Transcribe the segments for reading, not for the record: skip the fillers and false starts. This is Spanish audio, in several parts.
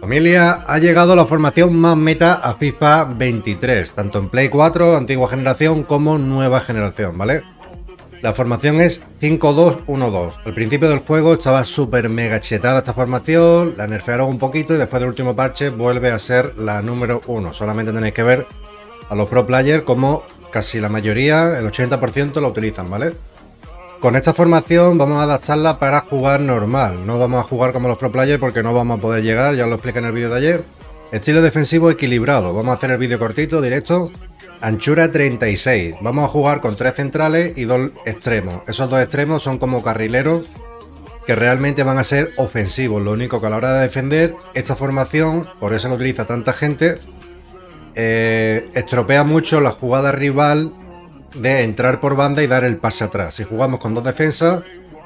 Familia, ha llegado la formación más meta a FIFA 23, tanto en Play 4, antigua generación, como nueva generación, ¿vale? La formación es 5-2-1-2. Al principio del juego estaba súper mega chetada esta formación, la nerfearon un poquito y después del último parche vuelve a ser la número 1. Solamente tenéis que ver a los pro players como casi la mayoría, el 80% lo utilizan, ¿vale? Con esta formación vamos a adaptarla para jugar normal. No vamos a jugar como los pro players porque no vamos a poder llegar, ya os lo expliqué en el vídeo de ayer. Estilo defensivo equilibrado. Vamos a hacer el vídeo cortito, directo. Anchura 36. Vamos a jugar con 3 centrales y 2 extremos. Esos 2 extremos son como carrileros que realmente van a ser ofensivos. Lo único que a la hora de defender esta formación, por eso lo utiliza tanta gente, estropea mucho la jugada rival de entrar por banda y dar el pase atrás. Si jugamos con 2 defensas,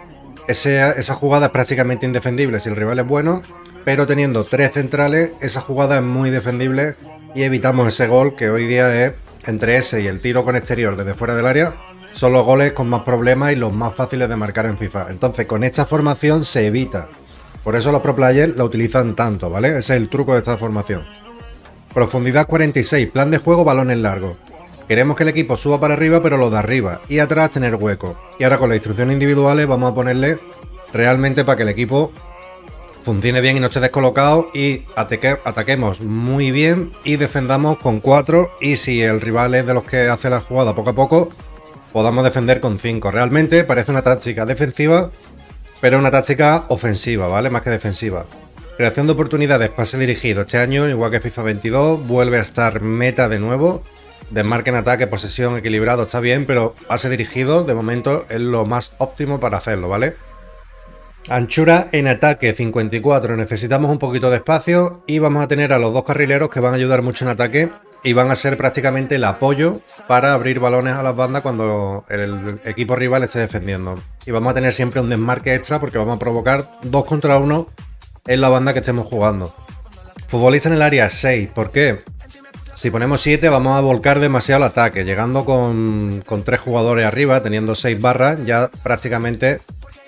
esa jugada es prácticamente indefendible si el rival es bueno, pero teniendo 3 centrales, esa jugada es muy defendible y evitamos ese gol que hoy día es, entre ese y el tiro con exterior desde fuera del área, son los goles con más problemas y los más fáciles de marcar en FIFA. Entonces con esta formación se evita. Por eso los pro players la utilizan tanto, ¿vale? Ese es el truco de esta formación. Profundidad 46, plan de juego balones largos. Queremos que el equipo suba para arriba, pero lo de arriba. Y atrás tener hueco. Y ahora con las instrucciones individuales vamos a ponerle realmente para que el equipo funcione bien y no esté descolocado. Y ataquemos muy bien y defendamos con 4. Y si el rival es de los que hace la jugada poco a poco, podamos defender con 5. Realmente parece una táctica defensiva, pero una táctica ofensiva, ¿vale? Más que defensiva. Creación de oportunidades, pase dirigido. Este año, igual que FIFA 22, vuelve a estar meta de nuevo. Desmarque en ataque, posesión, equilibrado, está bien, pero pase dirigido, de momento, es lo más óptimo para hacerlo, ¿vale? Anchura en ataque, 54. Necesitamos un poquito de espacio y vamos a tener a los 2 carrileros que van a ayudar mucho en ataque y van a ser prácticamente el apoyo para abrir balones a las bandas cuando el equipo rival esté defendiendo. Y vamos a tener siempre un desmarque extra porque vamos a provocar 2 contra 1 en la banda que estemos jugando. Futbolista en el área, 6. ¿Por qué? Si ponemos 7 vamos a volcar demasiado el ataque, llegando con 3 jugadores arriba, teniendo 6 barras, ya prácticamente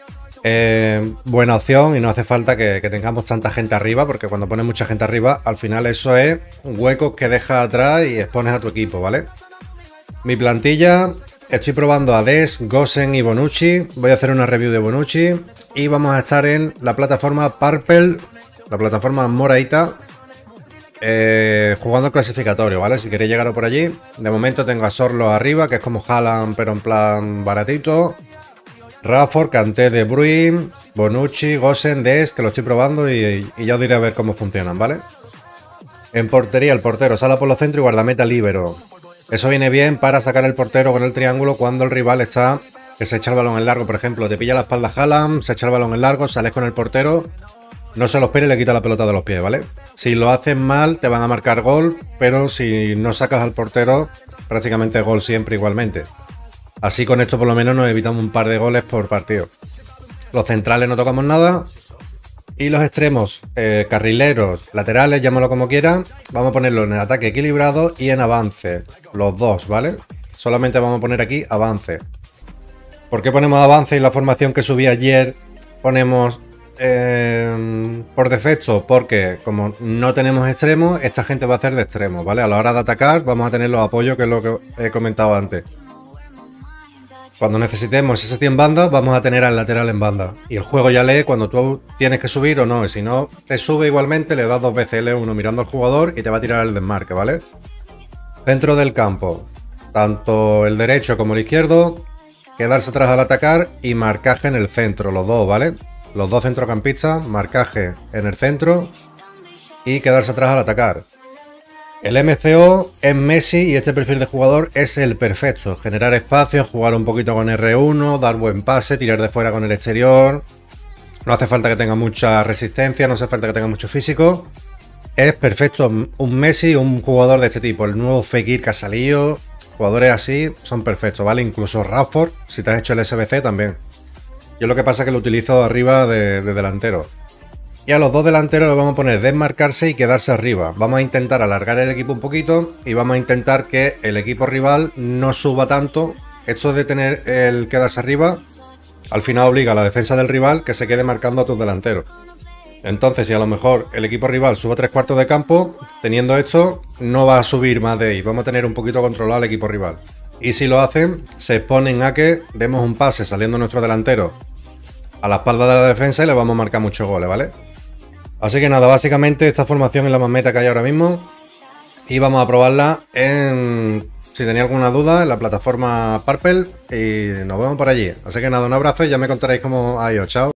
buena opción y no hace falta que tengamos tanta gente arriba, porque cuando pones mucha gente arriba, al final eso es huecos que dejas atrás y expones a tu equipo, ¿vale? Mi plantilla, estoy probando a Des, Gosen y Bonucci, voy a hacer una review de Bonucci y vamos a estar en la plataforma Purple, la plataforma moradita, jugando el clasificatorio, ¿vale? Si queréis llegar por allí. De momento tengo a Sorlo arriba, que es como Haaland, pero en plan baratito. Rafford, Kanté, De Bruyne, Bonucci, Gosen, Des, que lo estoy probando y ya os diré a ver cómo funcionan, ¿vale? En portería, el portero sala por los centros y guardameta líbero. Eso viene bien para sacar el portero con el triángulo cuando el rival está, que se echa el balón en largo, por ejemplo. Te pilla la espalda Haaland, se echa el balón en largo, sales con el portero. No se lo espere y le quita la pelota de los pies, ¿vale? Si lo hacen mal, te van a marcar gol, pero si no sacas al portero, prácticamente gol siempre igualmente. Así con esto por lo menos nos evitamos un par de goles por partido. Los centrales no tocamos nada. Y los extremos, carrileros, laterales, llámalo como quieran, vamos a ponerlo en ataque equilibrado y en avance. Los dos, ¿vale? Solamente vamos a poner aquí avance. ¿Por qué ponemos avance y la formación que subí ayer ponemos por defecto? Porque como no tenemos extremos, esta gente va a hacer de extremos, ¿vale? A la hora de atacar vamos a tener los apoyos, que es lo que he comentado antes. Cuando necesitemos ese en banda, vamos a tener al lateral en banda. Y el juego ya lee cuando tú tienes que subir o no. Y si no, te sube igualmente, le das 2 veces L1 mirando al jugador y te va a tirar el desmarque, ¿vale? Centro del campo. Tanto el derecho como el izquierdo, quedarse atrás al atacar y marcaje en el centro, los dos, ¿vale? Los 2 centrocampistas, marcaje en el centro y quedarse atrás al atacar. El MCO es Messi y este perfil de jugador es el perfecto. Generar espacio, jugar un poquito con R1, dar buen pase, tirar de fuera con el exterior. No hace falta que tenga mucha resistencia, no hace falta que tenga mucho físico. Es perfecto un Messi, un jugador de este tipo. El nuevo Fekir que ha salido, jugadores así son perfectos, ¿vale? Incluso Rafford, si te has hecho el SBC también. Yo lo que pasa es que lo utilizo arriba de delantero. Y a los 2 delanteros le vamos a poner desmarcarse y quedarse arriba. Vamos a intentar alargar el equipo un poquito y vamos a intentar que el equipo rival no suba tanto. Esto de tener el quedarse arriba, al final obliga a la defensa del rival que se quede marcando a tus delanteros. Entonces, si a lo mejor el equipo rival sube 3/4 de campo, teniendo esto, no va a subir más de ahí. Vamos a tener un poquito controlado al equipo rival. Y si lo hacen, se exponen a que demos un pase saliendo nuestro delantero a la espalda de la defensa y le vamos a marcar muchos goles, ¿vale? Así que nada, básicamente esta formación es la más meta que hay ahora mismo. Y vamos a probarla en... Si tenía alguna duda, en la plataforma Purple. Y nos vemos por allí. Así que nada, un abrazo y ya me contaréis cómo ha ido. Chao.